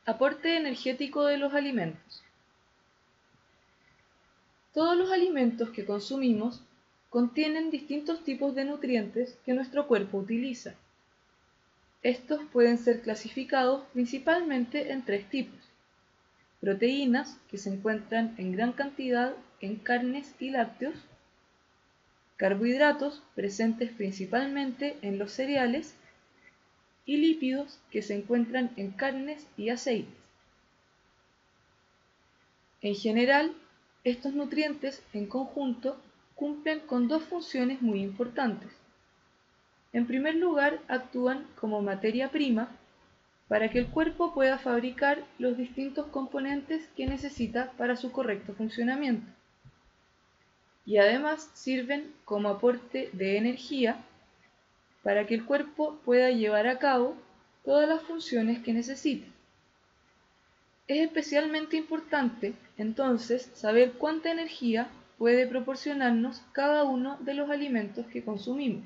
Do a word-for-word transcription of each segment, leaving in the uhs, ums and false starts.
Aporte energético de los alimentos. Todos los alimentos que consumimos contienen distintos tipos de nutrientes que nuestro cuerpo utiliza. Estos pueden ser clasificados principalmente en tres tipos: proteínas, que se encuentran en gran cantidad en carnes y lácteos; carbohidratos, presentes principalmente en los cereales; y lípidos, que se encuentran en carnes y aceites. En general, estos nutrientes en conjunto cumplen con dos funciones muy importantes. En primer lugar, actúan como materia prima para que el cuerpo pueda fabricar los distintos componentes que necesita para su correcto funcionamiento. Y además sirven como aporte de energía para que el cuerpo pueda llevar a cabo todas las funciones que necesita. Es especialmente importante, entonces, saber cuánta energía puede proporcionarnos cada uno de los alimentos que consumimos.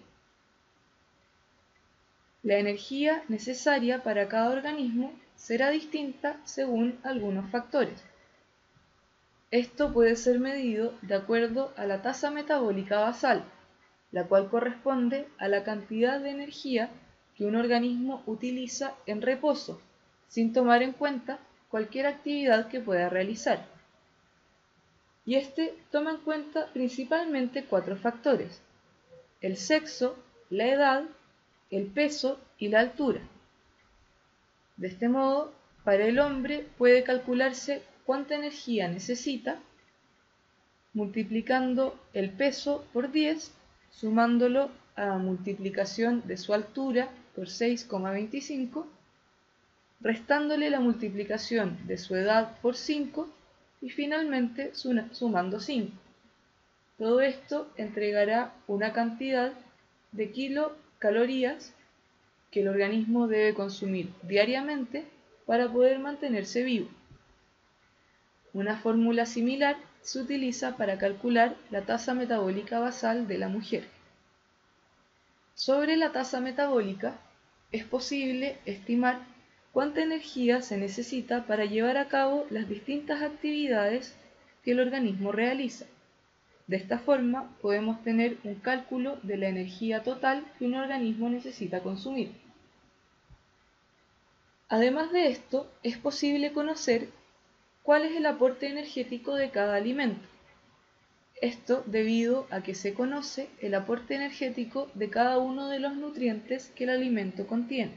La energía necesaria para cada organismo será distinta según algunos factores. Esto puede ser medido de acuerdo a la tasa metabólica basal, la cual corresponde a la cantidad de energía que un organismo utiliza en reposo, sin tomar en cuenta cualquier actividad que pueda realizar. Y este toma en cuenta principalmente cuatro factores: el sexo, la edad, el peso y la altura. De este modo, para el hombre puede calcularse cuánta energía necesita multiplicando el peso por diez, sumándolo a la multiplicación de su altura por seis coma veinticinco, restándole la multiplicación de su edad por cinco y finalmente sumando cinco. Todo esto entregará una cantidad de kilocalorías que el organismo debe consumir diariamente para poder mantenerse vivo. Una fórmula similar se utiliza para calcular la tasa metabólica basal de la mujer. Sobre la tasa metabólica, es posible estimar cuánta energía se necesita para llevar a cabo las distintas actividades que el organismo realiza. De esta forma, podemos tener un cálculo de la energía total que un organismo necesita consumir. Además de esto, es posible conocer cuál es el aporte energético de cada alimento. Esto debido a que se conoce el aporte energético de cada uno de los nutrientes que el alimento contiene.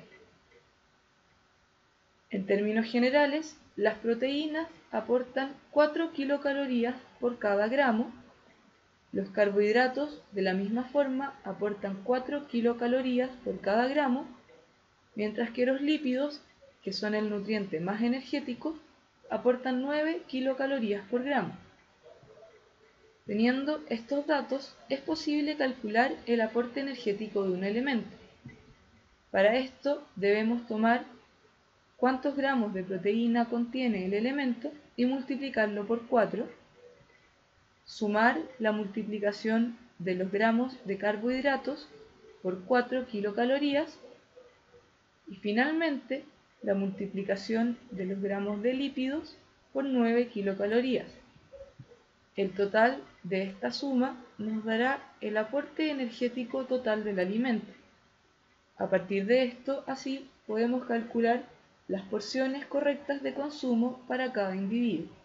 En términos generales, las proteínas aportan cuatro kilocalorías por cada gramo, los carbohidratos de la misma forma aportan cuatro kilocalorías por cada gramo, mientras que los lípidos, que son el nutriente más energético, aportan nueve kilocalorías por gramo. Teniendo estos datos, es posible calcular el aporte energético de un elemento. Para esto debemos tomar cuántos gramos de proteína contiene el elemento y multiplicarlo por cuatro, sumar la multiplicación de los gramos de carbohidratos por cuatro kilocalorías y finalmente la multiplicación de los gramos de lípidos por nueve kilocalorías. El total de esta suma nos dará el aporte energético total del alimento. A partir de esto, así, podemos calcular las porciones correctas de consumo para cada individuo.